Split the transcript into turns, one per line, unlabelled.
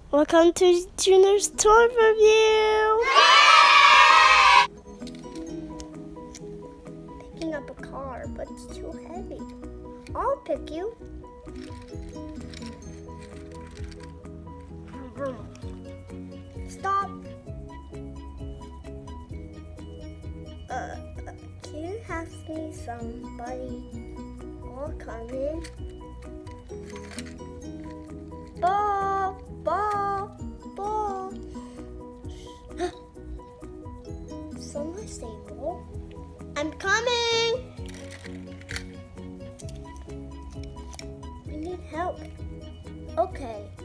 Welcome to Junior's toy review. Picking up a car, but it's too heavy. I'll pick you. Stop. Can you have me somebody? I'll come in. Ball, ball, ball. Someone say ball. I'm coming. We need help. Okay.